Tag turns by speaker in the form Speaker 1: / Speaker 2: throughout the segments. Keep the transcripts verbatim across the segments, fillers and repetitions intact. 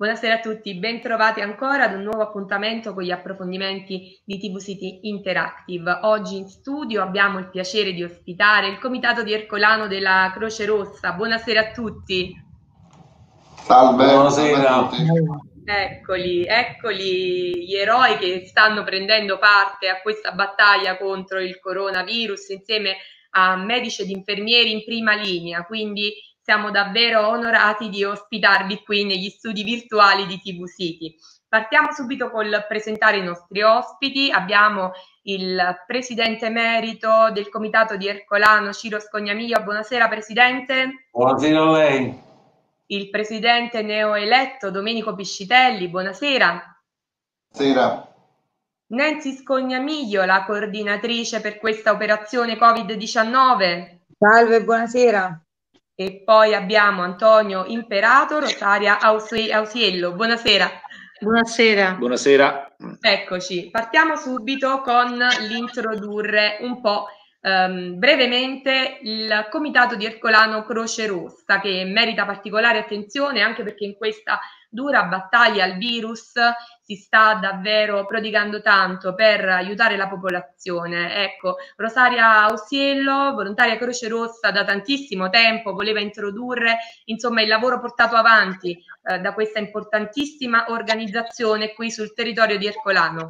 Speaker 1: Buonasera a tutti, bentrovati ancora ad un nuovo appuntamento con gli approfondimenti di T V City Interactive. Oggi in studio abbiamo il piacere di ospitare il comitato di Ercolano della Croce Rossa. Buonasera a tutti.
Speaker 2: Salve,
Speaker 3: buonasera.
Speaker 2: salve a tutti.
Speaker 1: Eccoli, eccoli gli eroi che stanno prendendo parte a questa battaglia contro il coronavirus insieme a medici ed infermieri in prima linea, quindi siamo davvero onorati di ospitarvi qui negli studi virtuali di T V City. Partiamo subito col presentare i nostri ospiti. Abbiamo il presidente emerito del comitato di Ercolano, Ciro Scognamiglio. Buonasera Presidente.
Speaker 3: Buonasera a lei.
Speaker 1: Il presidente neoeletto Domenico Piscitelli. Buonasera.
Speaker 2: Buonasera.
Speaker 1: Nancy Scognamiglio, la coordinatrice per questa operazione Covid diciannove.
Speaker 4: Salve, buonasera.
Speaker 1: E poi abbiamo Antonio Imperato, Rosaria Ausiello. Buonasera.
Speaker 5: Buonasera.
Speaker 3: Buonasera.
Speaker 1: Eccoci, partiamo subito con l'introdurre un po' um, brevemente il comitato di Ercolano Croce Rossa, che merita particolare attenzione anche perché in questa dura battaglia al virus si sta davvero prodigando tanto per aiutare la popolazione. Ecco, Rosaria Ausiello, volontaria Croce Rossa da tantissimo tempo, voleva introdurre insomma il lavoro portato avanti eh, da questa importantissima organizzazione qui sul territorio di Ercolano.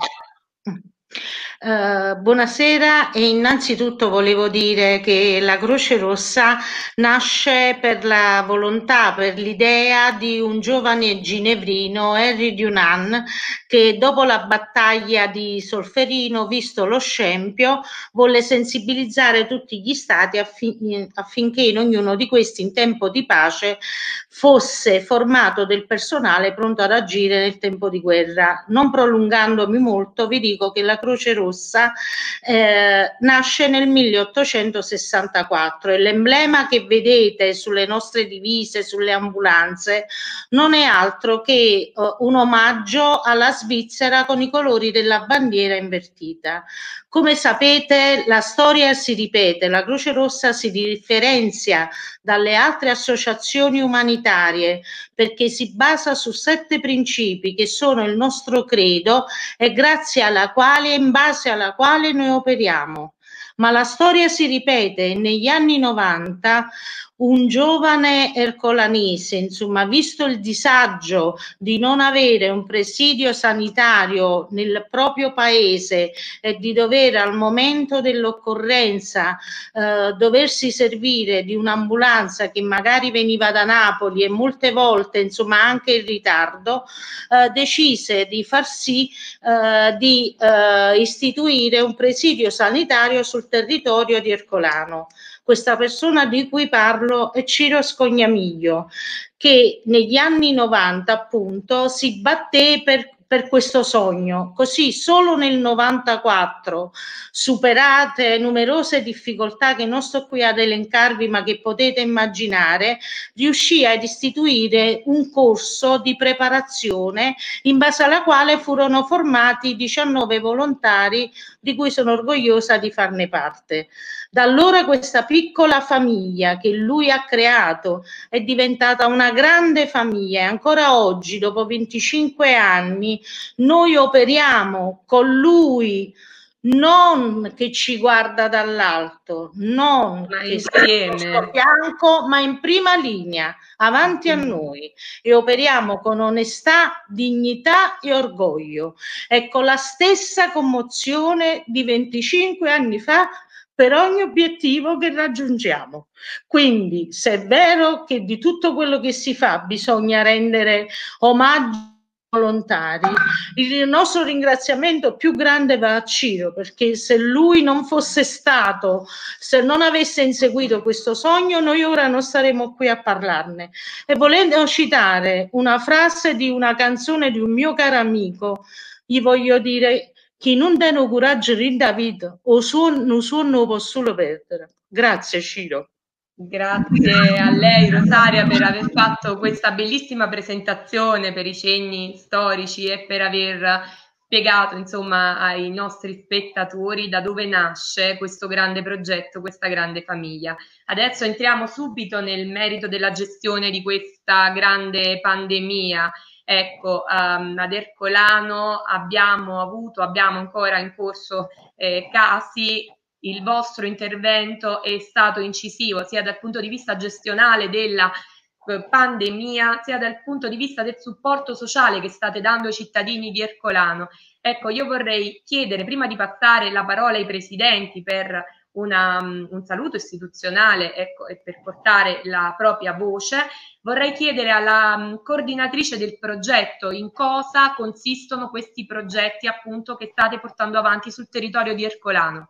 Speaker 5: Uh, buonasera, e innanzitutto volevo dire che la Croce Rossa nasce per la volontà, per l'idea di un giovane ginevrino, Henry Dunant, che dopo la battaglia di Solferino, visto lo scempio, volle sensibilizzare tutti gli stati affin affinché in ognuno di questi, in tempo di pace, fosse formato del personale pronto ad agire nel tempo di guerra. Non prolungandomi molto, vi dico che la Croce Rossa eh, nasce nel milleottocentosessantaquattro e l'emblema che vedete sulle nostre divise, sulle ambulanze, non è altro che eh, un omaggio alla Svizzera con i colori della bandiera invertita. Come sapete, la storia si ripete, la Croce Rossa si differenzia dalle altre associazioni umanitarie perché si basa su sette principi che sono il nostro credo e grazie alla quale, in base alla quale noi operiamo. Ma la storia si ripete e negli anni novanta un giovane ercolanese, insomma, visto il disagio di non avere un presidio sanitario nel proprio paese e di dover al momento dell'occorrenza eh, doversi servire di un'ambulanza che magari veniva da Napoli e molte volte, insomma, anche in ritardo, eh, decise di far sì eh, di eh, istituire un presidio sanitario sul territorio di Ercolano. Questa persona di cui parlo è Ciro Scognamiglio, che negli anni novanta appunto si batté per per questo sogno. Così solo nel novantaquattro, superate numerose difficoltà che non sto qui ad elencarvi ma che potete immaginare, riuscì ad istituire un corso di preparazione in base alla quale furono formati diciannove volontari di cui sono orgogliosa di farne parte. Da allora questa piccola famiglia che lui ha creato è diventata una grande famiglia e ancora oggi, dopo venticinque anni, noi operiamo con lui, non che ci guarda dall'alto, non
Speaker 1: ma
Speaker 5: che
Speaker 1: insieme,
Speaker 5: sta al fianco, ma in prima linea, avanti a noi, e operiamo con onestà, dignità e orgoglio e con la stessa commozione di venticinque anni fa per ogni obiettivo che raggiungiamo. Quindi, se è vero che di tutto quello che si fa bisogna rendere omaggio ai volontari, il nostro ringraziamento più grande va a Ciro, perché se lui non fosse stato, se non avesse inseguito questo sogno, noi ora non saremmo qui a parlarne. E volendo citare una frase di una canzone di un mio caro amico, gli voglio dire: chi non tiene coraggio rinda vita, o suono, suono lo posso solo perdere. Grazie Ciro.
Speaker 1: Grazie a lei Rosaria per aver fatto questa bellissima presentazione, per i cenni storici e per aver spiegato insomma ai nostri spettatori da dove nasce questo grande progetto, questa grande famiglia. Adesso entriamo subito nel merito della gestione di questa grande pandemia. Ecco, um, ad Ercolano abbiamo avuto, abbiamo ancora in corso eh, casi. Il vostro intervento è stato incisivo sia dal punto di vista gestionale della eh, pandemia, sia dal punto di vista del supporto sociale che state dando ai cittadini di Ercolano. Ecco, io vorrei chiedere, prima di passare la parola ai presidenti per una, un saluto istituzionale, ecco, e per portare la propria voce, vorrei chiedere alla um, coordinatrice del progetto in cosa consistono questi progetti appunto che state portando avanti sul territorio di Ercolano.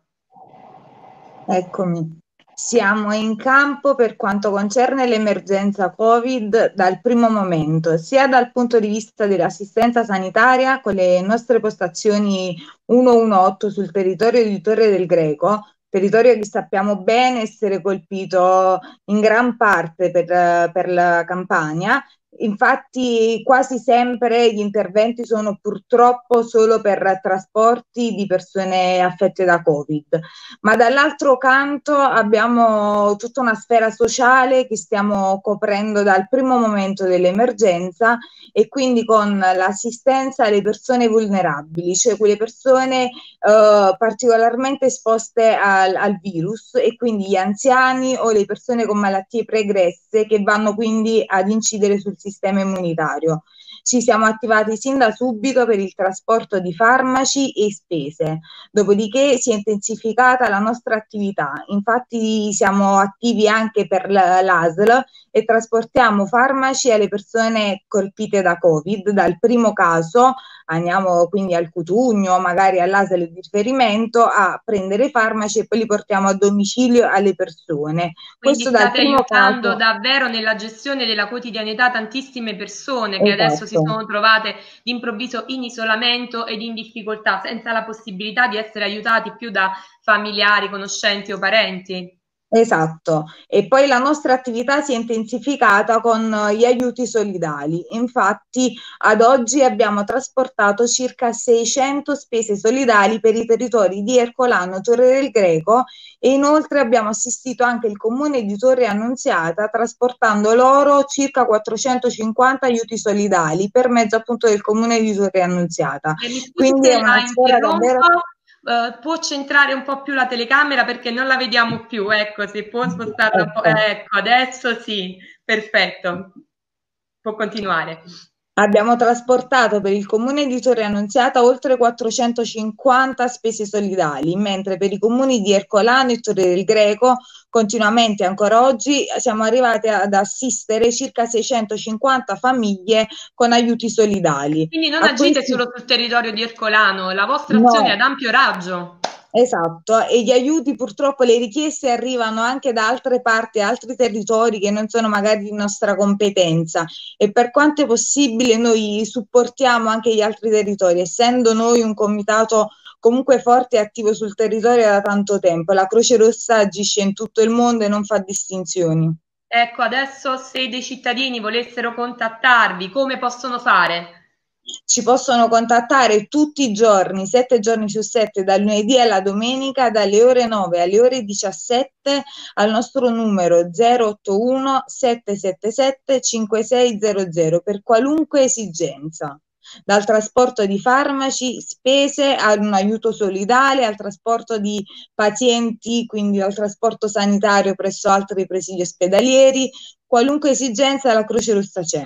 Speaker 4: Eccomi, siamo in campo per quanto concerne l'emergenza Covid dal primo momento, sia dal punto di vista dell'assistenza sanitaria con le nostre postazioni centodiciotto sul territorio di Torre del Greco, territorio che sappiamo bene essere colpito in gran parte per, per la Campania. Infatti quasi sempre gli interventi sono purtroppo solo per trasporti di persone affette da Covid, ma dall'altro canto abbiamo tutta una sfera sociale che stiamo coprendo dal primo momento dell'emergenza e quindi con l'assistenza alle persone vulnerabili, cioè quelle persone eh, particolarmente esposte al, al virus e quindi gli anziani o le persone con malattie pregresse che vanno quindi ad incidere sul sistema immunitario. Ci siamo attivati sin da subito per il trasporto di farmaci e spese, dopodiché si è intensificata la nostra attività, infatti siamo attivi anche per l'A S L e trasportiamo farmaci alle persone colpite da Covid, dal primo caso andiamo quindi al Cutugno, magari all'A S L di riferimento a prendere farmaci e poi li portiamo a domicilio alle persone.
Speaker 1: Quindi
Speaker 4: Questo
Speaker 1: state
Speaker 4: dal primo
Speaker 1: aiutando
Speaker 4: caso...
Speaker 1: davvero nella gestione della quotidianità tantissime persone che
Speaker 4: Esatto.
Speaker 1: adesso si sono trovate d'improvviso in isolamento ed in difficoltà, senza la possibilità di essere aiutati più da familiari, conoscenti o parenti.
Speaker 4: Esatto, e poi la nostra attività si è intensificata con gli aiuti solidali. Infatti ad oggi abbiamo trasportato circa seicento spese solidali per i territori di Ercolano, Torre del Greco e inoltre abbiamo assistito anche il comune di Torre Annunziata trasportando loro circa quattrocentocinquanta aiuti solidali per mezzo appunto del comune di Torre Annunziata.
Speaker 1: E mi scusi
Speaker 4: Quindi
Speaker 1: se
Speaker 4: è una
Speaker 1: la
Speaker 4: sfera davvero...
Speaker 1: Uh, può centrare un po' più la telecamera perché non la vediamo più, ecco, se può spostarla un po',
Speaker 4: Ecco.
Speaker 1: ecco, adesso sì, perfetto, può continuare.
Speaker 4: Abbiamo trasportato per il comune di Torre Annunziata oltre quattrocentocinquanta spese solidali, mentre per i comuni di Ercolano e Torre del Greco continuamente ancora oggi siamo arrivati ad assistere circa seicentocinquanta famiglie con aiuti solidali.
Speaker 1: Quindi non
Speaker 4: A
Speaker 1: agite
Speaker 4: questi...
Speaker 1: solo sul territorio di Ercolano, la vostra
Speaker 4: No.
Speaker 1: azione è ad ampio raggio.
Speaker 4: Esatto, e gli aiuti purtroppo, le richieste arrivano anche da altre parti, altri territori che non sono magari di nostra competenza e per quanto è possibile noi supportiamo anche gli altri territori, essendo noi un comitato comunque forte e attivo sul territorio da tanto tempo. La Croce Rossa agisce in tutto il mondo e non fa distinzioni.
Speaker 1: Ecco, adesso se dei cittadini volessero contattarvi, come possono fare?
Speaker 4: Ci possono contattare tutti i giorni, sette giorni su sette, dal lunedì alla domenica, dalle ore nove alle ore diciassette, al nostro numero zero otto uno sette sette sette cinque sei zero zero per qualunque esigenza. Dal trasporto di farmaci, spese, ad un aiuto solidale, al trasporto di pazienti, quindi al trasporto sanitario presso altri presidi ospedalieri, qualunque esigenza la Croce Rossa c'è.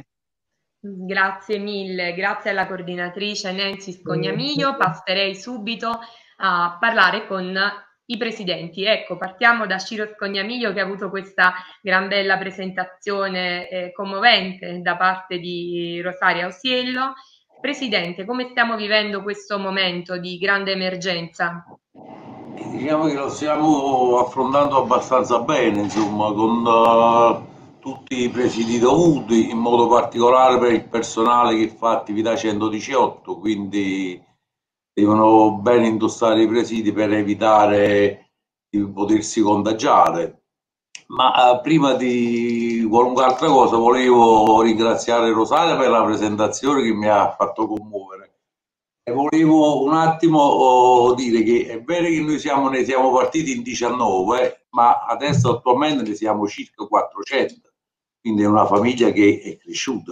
Speaker 1: Grazie mille, grazie alla coordinatrice Nancy Scognamiglio. Passerei subito a parlare con i presidenti. Ecco, partiamo da Ciro Scognamiglio che ha avuto questa gran bella presentazione eh, commovente da parte di Rosaria Osiello. Presidente, come stiamo vivendo questo momento di grande emergenza?
Speaker 3: Diciamo che lo stiamo affrontando abbastanza bene, insomma, con uh, tutti i presidi dovuti, in modo particolare per il personale che fa attività centodiciotto, quindi devono bene indossare i presidi per evitare di potersi contagiare. Ma uh, prima di qualunque altra cosa volevo ringraziare Rosaria per la presentazione che mi ha fatto commuovere. E volevo un attimo oh, dire che è vero che noi siamo, ne siamo partiti in diciannove, ma adesso attualmente ne siamo circa quattrocento, quindi è una famiglia che è cresciuta.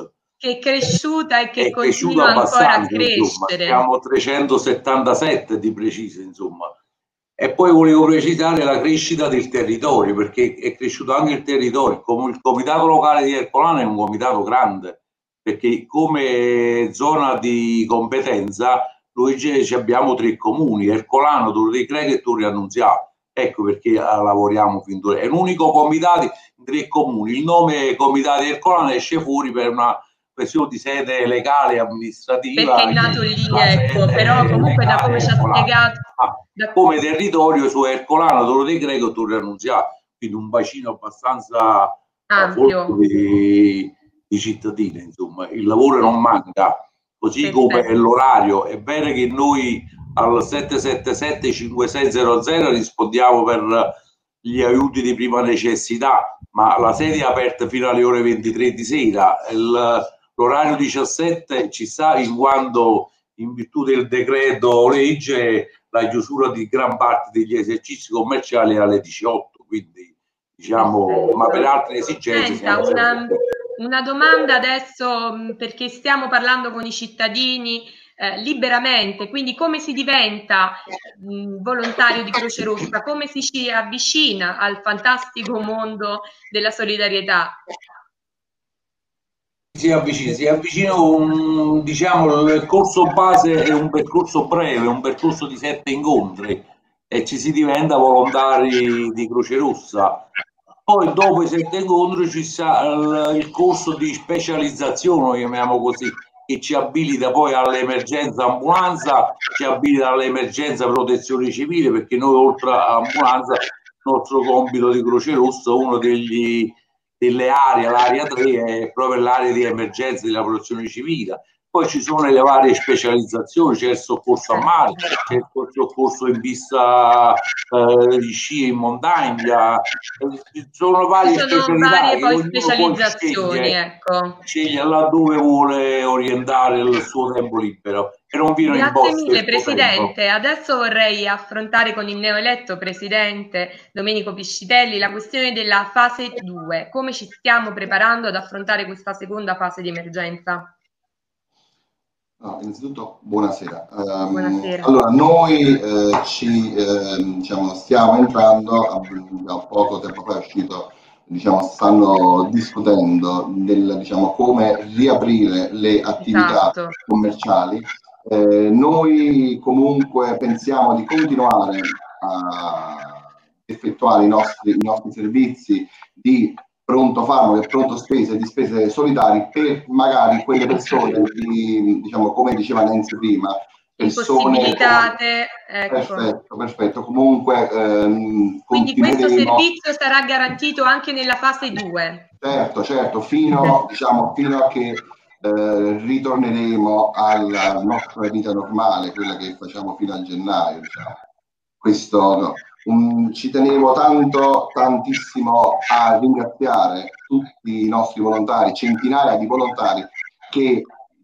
Speaker 1: che è cresciuta e che
Speaker 3: è
Speaker 1: continua ancora a crescere.
Speaker 3: Insomma, siamo trecentosettantasette di preciso, insomma. E poi volevo precisare la crescita del territorio, perché è cresciuto anche il territorio. Come il comitato locale di Ercolano è un comitato grande, perché come zona di competenza noi ci abbiamo tre comuni: Ercolano, Torre dei Grechi e Torre Annunziata. Ecco perché lavoriamo fin d'ora. È l'unico comitato in tre comuni. Il nome comitato di Ercolano esce fuori per una questione di sede legale e amministrativa.
Speaker 1: Perché è nato lì, ecco, però comunque da come ci ha spiegato...
Speaker 3: Da... Come territorio su Ercolano, Torre dei Grechi e Torre Annunziata, quindi un bacino abbastanza ampio di, di cittadini, insomma. Il lavoro non manca, così Perfetto. Come l'orario. È vero che noi al sette sette sette cinque sei zero zero rispondiamo per gli aiuti di prima necessità, ma la sede è aperta fino alle ore ventitré di sera. L'orario diciassette ci sta in quanto, in virtù del decreto legge, la chiusura di gran parte degli esercizi commerciali alle diciotto, quindi diciamo, ma per altre esigenze.
Speaker 1: Senta, una, una domanda adesso, perché stiamo parlando con i cittadini eh, liberamente, quindi come si diventa mh, volontario di Croce Rossa, come si ci avvicina al fantastico mondo della solidarietà?
Speaker 3: Si avvicina, si avvicina un, diciamo, il corso base è un percorso breve, un percorso di sette incontri e ci si diventa volontari di Croce Rossa. Poi dopo i sette incontri ci sta il, il corso di specializzazione, lo chiamiamo così, che ci abilita poi all'emergenza ambulanza, ci abilita all'emergenza protezione civile, perché noi oltre all'ambulanza il nostro compito di Croce Rossa, uno degli delle aree, l'area tre è proprio l'area di emergenza della protezione civile. Poi ci sono le varie specializzazioni, c'è il soccorso a mare, c'è il soccorso in pista eh, di sci in montagna, ci sono varie
Speaker 1: ci sono
Speaker 3: specialità,
Speaker 1: varie poi specializzazioni,
Speaker 3: sceglie,
Speaker 1: ecco.
Speaker 3: sceglie laddove vuole orientare il suo tempo libero. E non vino
Speaker 1: Grazie
Speaker 3: in
Speaker 1: mille Presidente, tempo. Adesso vorrei affrontare con il neoeletto Presidente Domenico Piscitelli la questione della fase due, come ci stiamo preparando ad affrontare questa seconda fase di emergenza?
Speaker 2: No, innanzitutto buonasera. Um,
Speaker 1: buonasera.
Speaker 2: Allora, noi eh, ci eh, diciamo, stiamo entrando, da poco tempo fa è uscito, diciamo, stanno discutendo del, diciamo, come riaprire le attività esatto. commerciali. Eh, noi comunque pensiamo di continuare a effettuare i nostri, i nostri servizi di pronto farmaco e pronto spese, di spese solidari per magari quelle persone, di, diciamo, come diceva Nancy prima, persone
Speaker 1: impossibilitate. Ecco.
Speaker 2: Perfetto, perfetto. Comunque ehm,
Speaker 1: quindi questo servizio sarà garantito anche nella fase due?
Speaker 2: Certo, certo, fino, diciamo, fino a che eh, ritorneremo alla nostra vita normale, quella che facciamo fino a gennaio, diciamo. Questo no. Um, ci tenevo tanto, tantissimo a ringraziare tutti i nostri volontari, centinaia di volontari che,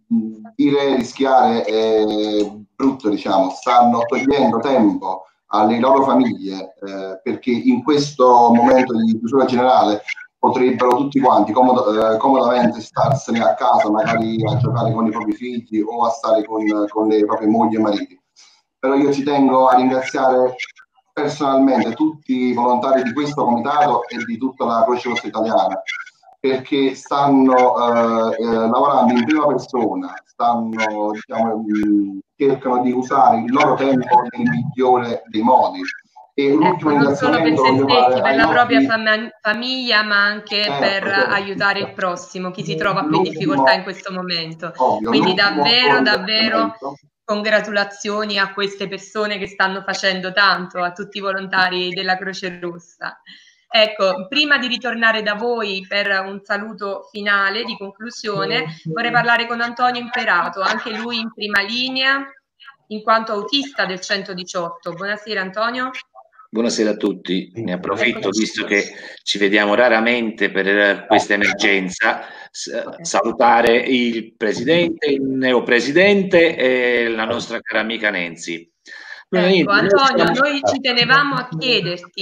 Speaker 2: dire rischiare è brutto, diciamo, stanno togliendo tempo alle loro famiglie eh, perché in questo momento di chiusura generale potrebbero tutti quanti comod- eh, comodamente starsene a casa, magari a giocare con i propri figli o a stare con, con le proprie mogli e mariti. Però io ci tengo a ringraziare personalmente tutti i volontari di questo comitato e di tutta la Croce Rossa italiana, perché stanno eh, eh, lavorando in prima persona, stanno, diciamo, mh, cercano di usare il loro tempo nel migliore dei modi. E
Speaker 1: ecco, non solo per se stessi, per la propria fam famiglia, ma anche certo, per certo, aiutare il prossimo, chi si trova più in difficoltà in questo momento. Ovvio, quindi davvero, davvero congratulazioni a queste persone che stanno facendo tanto, a tutti i volontari della Croce Rossa. Ecco, prima di ritornare da voi per un saluto finale, di conclusione, vorrei parlare con Antonio Imperato, anche lui in prima linea, in quanto autista del centodiciotto. Buonasera Antonio.
Speaker 6: Buonasera a tutti, ne approfitto visto che ci vediamo raramente per questa emergenza, salutare il presidente, il neopresidente e la nostra cara amica Nancy.
Speaker 1: Ecco, Antonio, noi ci tenevamo a chiederti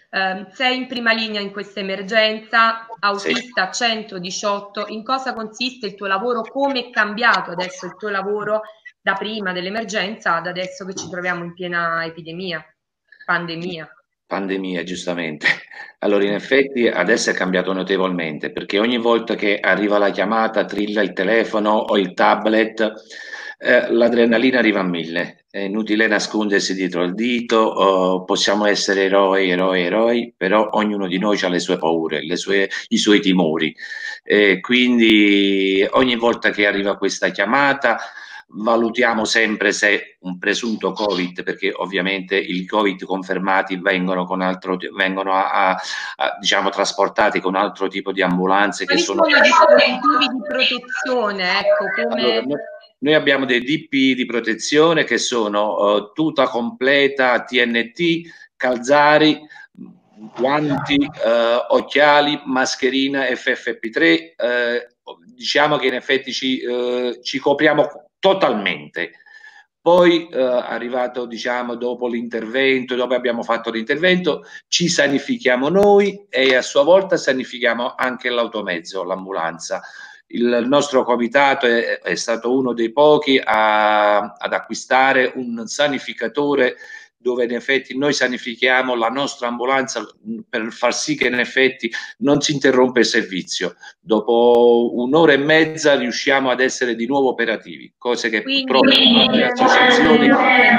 Speaker 1: Eh, sei in prima linea in questa emergenza, autista centodiciotto, in cosa consiste il tuo lavoro? Come è cambiato adesso il tuo lavoro da prima dell'emergenza ad adesso che ci troviamo in piena epidemia, pandemia?
Speaker 6: Pandemia, giustamente. Allora, in effetti adesso è cambiato notevolmente, perché ogni volta che arriva la chiamata, trilla il telefono o il tablet, eh, l'adrenalina arriva a mille. È inutile nascondersi dietro il dito, oh, possiamo essere eroi, eroi, eroi, però ognuno di noi ha le sue paure, le sue, i suoi timori. Eh, quindi ogni volta che arriva questa chiamata, valutiamo sempre se un presunto Covid, perché ovviamente i Covid confermati vengono con altro, vengono a, a, a, diciamo trasportati con altro tipo di ambulanze.
Speaker 1: Quali
Speaker 6: che sono
Speaker 1: sono i dispositivi di protezione? Ecco, come...
Speaker 6: Allora, noi, noi abbiamo dei D P di protezione che sono uh, tuta completa, T N T, calzari, guanti, uh, occhiali, mascherina F F P tre. Uh, diciamo che in effetti ci, uh, ci copriamo totalmente. Poi eh, arrivato, diciamo, dopo l'intervento, dopo abbiamo fatto l'intervento, ci sanifichiamo noi e a sua volta sanifichiamo anche l'automezzo, l'ambulanza. Il nostro comitato è, è stato uno dei pochi a, ad acquistare un sanificatore dove in effetti noi sanifichiamo la nostra ambulanza per far sì che in effetti non si interrompe il servizio. Dopo un'ora e mezza riusciamo ad essere di nuovo operativi, cose che
Speaker 1: Quindi,
Speaker 6: purtroppo nelle associazioni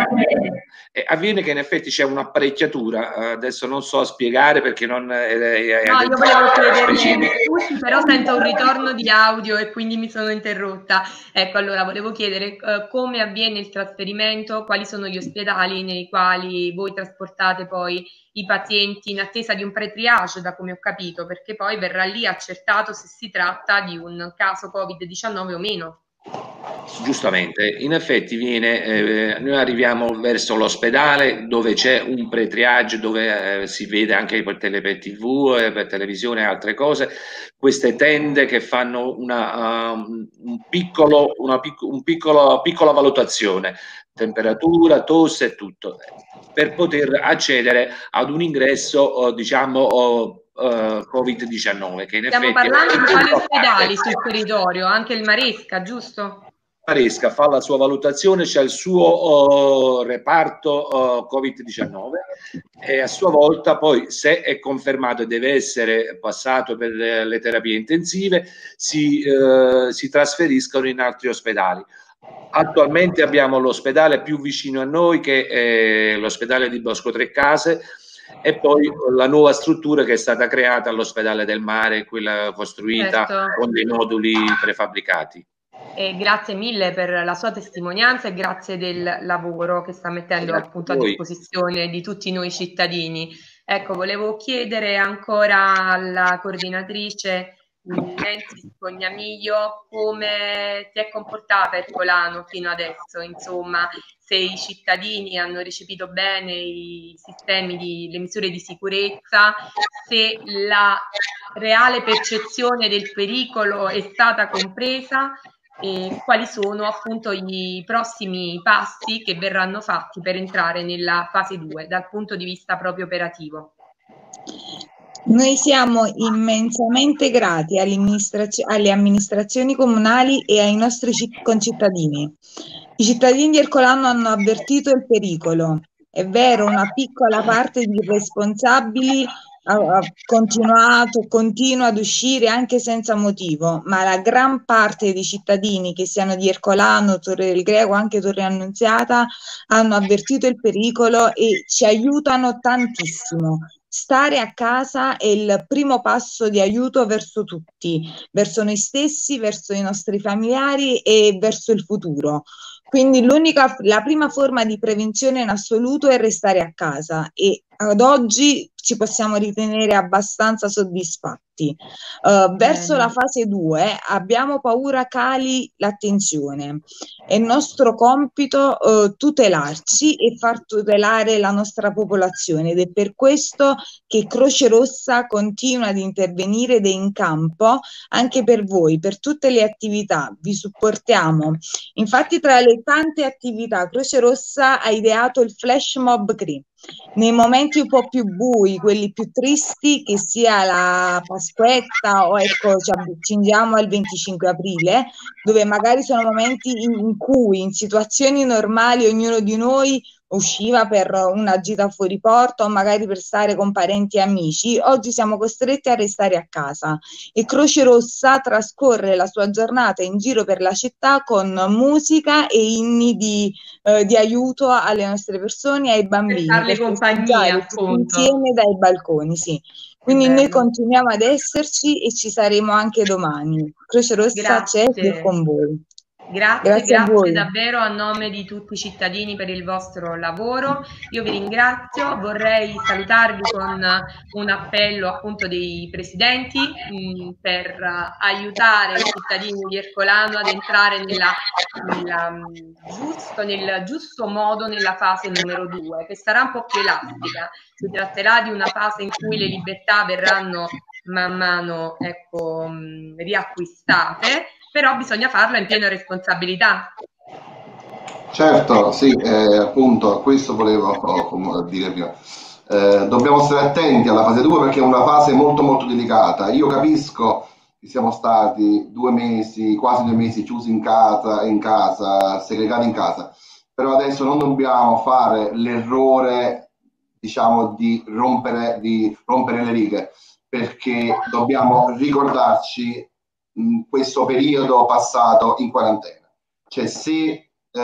Speaker 6: eh, avviene che in effetti c'è un'apparecchiatura, uh, adesso non so a spiegare perché non è, è,
Speaker 1: no, io volevo chiedere
Speaker 6: specifico.
Speaker 1: però sento un ritorno di audio e quindi mi sono interrotta. Ecco, allora volevo chiedere uh, come avviene il trasferimento, quali sono gli ospedali nei quali voi trasportate poi i pazienti in attesa di un pre-triage, da come ho capito, perché poi verrà lì accertato se si tratta di un caso Covid diciannove o meno.
Speaker 6: Giustamente, in effetti viene, eh, noi arriviamo verso l'ospedale dove c'è un pre-triage, dove eh, si vede anche per tele per tivù, eh, per televisione e altre cose, queste tende che fanno una, um, un piccolo, una pic un piccolo, piccola valutazione, temperatura, tosse e tutto, per poter accedere ad un ingresso, oh, diciamo, oh, Uh, Covid diciannove, che in
Speaker 1: Stiamo
Speaker 6: effetti
Speaker 1: parlando di quali ospedali sul territorio? Anche il Maresca, giusto?
Speaker 6: Maresca fa la sua valutazione, c'è il suo uh, reparto uh, Covid diciannove e a sua volta poi, se è confermato e deve essere passato per le, le terapie intensive, si, uh, si trasferiscono in altri ospedali. Attualmente abbiamo l'ospedale più vicino a noi, che è l'ospedale di Bosco Trecase, e poi la nuova struttura che è stata creata all'ospedale del Mare, quella costruita certo. con dei moduli prefabbricati.
Speaker 1: E grazie mille per la sua testimonianza e grazie del lavoro che sta mettendo grazie appunto a, a disposizione di tutti noi cittadini. Ecco, volevo chiedere ancora alla coordinatrice Nancy Scognamiglio come si è comportata Ercolano fino adesso, insomma, se i cittadini hanno recepito bene i sistemi di, le misure di sicurezza, se la reale percezione del pericolo è stata compresa e quali sono appunto i prossimi passi che verranno fatti per entrare nella fase due dal punto di vista proprio operativo.
Speaker 4: Noi siamo immensamente grati alle, amministrazio alle amministrazioni comunali e ai nostri concittadini. I cittadini di Ercolano hanno avvertito il pericolo. È vero, una piccola parte di responsabili ha continuato, continua ad uscire anche senza motivo, ma la gran parte dei cittadini, che siano di Ercolano, Torre del Greco, anche Torre Annunziata, hanno avvertito il pericolo e ci aiutano tantissimo. Stare a casa è il primo passo di aiuto verso tutti, verso noi stessi, verso i nostri familiari e verso il futuro. Quindi l'unica, la prima forma di prevenzione in assoluto è restare a casa e ad oggi ci possiamo ritenere abbastanza soddisfatti. Uh, verso la fase due abbiamo paura cali l'attenzione. È nostro compito uh, tutelarci e far tutelare la nostra popolazione ed è per questo che Croce Rossa continua ad intervenire ed è in campo anche per voi, per tutte le attività. Vi supportiamo. Infatti tra le tante attività Croce Rossa ha ideato il Flash Mob Cree. Nei momenti un po' più bui, quelli più tristi, che sia la Pasquetta o ecco ci avviciniamo al venticinque aprile, dove magari sono momenti in, in cui in situazioni normali ognuno di noi usciva per una gita fuori porta o magari per stare con parenti e amici, oggi siamo costretti a restare a casa e Croce Rossa trascorre la sua giornata in giro per la città con musica e inni di, eh, di aiuto alle nostre persone e ai bambini
Speaker 1: per farle
Speaker 4: per
Speaker 1: compagnia,
Speaker 4: festeggiare tutti
Speaker 1: appunto.
Speaker 4: insieme dai balconi, sì. Quindi noi continuiamo ad esserci e ci saremo anche domani. Croce Rossa c'è e con voi.
Speaker 1: Grazie,
Speaker 4: grazie,
Speaker 1: grazie davvero a nome di tutti i cittadini per il vostro lavoro. Io vi ringrazio, vorrei salutarvi con un appello appunto dei presidenti mh, per uh, aiutare i cittadini di Ercolano ad entrare nella, nella, giusto, nel giusto modo nella fase numero due, che sarà un po' più elastica. Si tratterà di una fase in cui le libertà verranno man mano ecco, mh, riacquistate, però bisogna farla in piena responsabilità.
Speaker 2: Certo, sì, eh, appunto, questo volevo oh, dire prima. Eh, dobbiamo stare attenti alla fase due perché è una fase molto molto delicata. Io capisco che siamo stati due mesi, quasi due mesi chiusi in casa, in casa, segregati in casa, però adesso non dobbiamo fare l'errore, diciamo, di rompere, di rompere le righe, perché dobbiamo ricordarci mh, questo periodo passato in quarantena. Cioè, se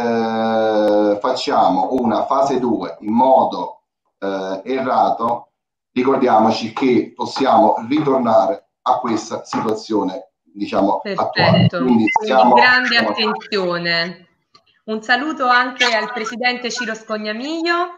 Speaker 2: eh, facciamo una fase due in modo eh, errato, ricordiamoci che possiamo ritornare a questa situazione, diciamo, attuale. Quindi stiamo,
Speaker 1: Quindi grande
Speaker 2: stiamo
Speaker 1: attenzione. Un saluto anche al presidente Ciro Scognamiglio.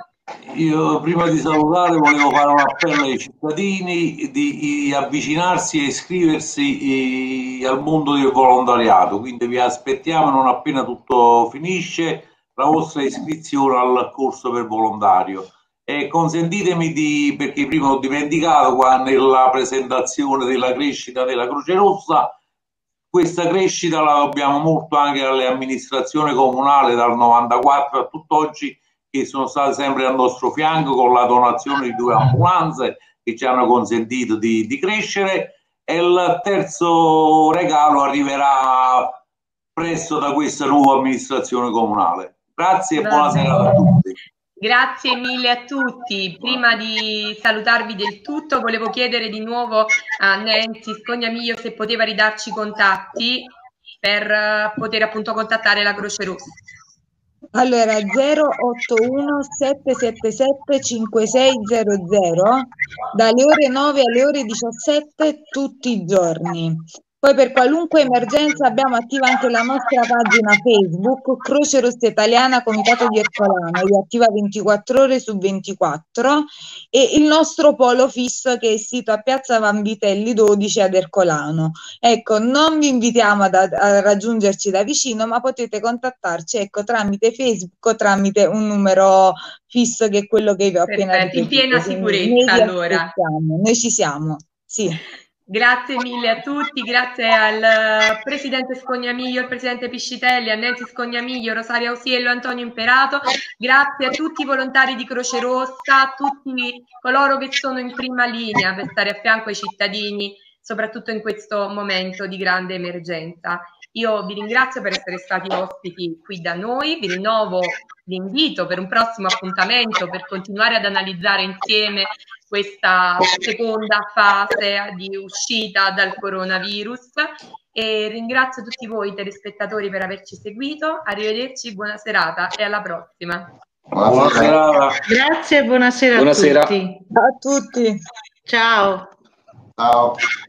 Speaker 3: Io prima di salutare volevo fare un appello ai cittadini di, di avvicinarsi e iscriversi eh, al mondo del volontariato, quindi vi aspettiamo non appena tutto finisce la vostra iscrizione al corso per volontario. E consentitemi di, perché prima ho dimenticato qua nella presentazione della crescita della Croce Rossa, questa crescita la dobbiamo molto anche alle amministrazioni comunali dal novantaquattro a tutt'oggi, che sono state sempre al nostro fianco con la donazione di due ambulanze che ci hanno consentito di, di crescere, e il terzo regalo arriverà presto da questa nuova amministrazione comunale. Grazie e buonasera a tutti.
Speaker 1: Grazie mille a tutti. Prima di salutarvi del tutto volevo chiedere di nuovo a Nancy Scognamiglio se poteva ridarci i contatti per poter appunto contattare la Croce Rossa.
Speaker 4: Allora, zero otto uno sette sette sette cinque sei zero zero dalle ore nove alle ore diciassette tutti i giorni. Poi per qualunque emergenza abbiamo attiva anche la nostra pagina Facebook Croce Rossa Italiana Comitato di Ercolano, è attiva ventiquattro ore su ventiquattro, e il nostro polo fisso che è sito a Piazza Vanvitelli dodici ad Ercolano. Ecco, non vi invitiamo ad, a raggiungerci da vicino, ma potete contattarci ecco, tramite Facebook o tramite un numero fisso che è quello che vi ho appena ripetuto.
Speaker 1: In piena sicurezza,
Speaker 4: noi
Speaker 1: allora.
Speaker 4: Noi ci siamo, sì.
Speaker 1: Grazie mille a tutti, grazie al presidente Scognamiglio, al presidente Piscitelli, a Nancy Scognamiglio, Rosaria Ausiello, Antonio Imperato, grazie a tutti i volontari di Croce Rossa, a tutti coloro che sono in prima linea per stare a fianco ai cittadini, soprattutto in questo momento di grande emergenza. Io vi ringrazio per essere stati ospiti qui da noi, vi rinnovo l'invito per un prossimo appuntamento per continuare ad analizzare insieme questa seconda fase di uscita dal coronavirus, e ringrazio tutti voi telespettatori per averci seguito. Arrivederci, buona serata e alla prossima.
Speaker 3: Buonasera.
Speaker 5: Grazie e buonasera,
Speaker 6: buonasera
Speaker 5: a tutti.
Speaker 4: Ciao a tutti.
Speaker 5: Ciao.
Speaker 2: Ciao.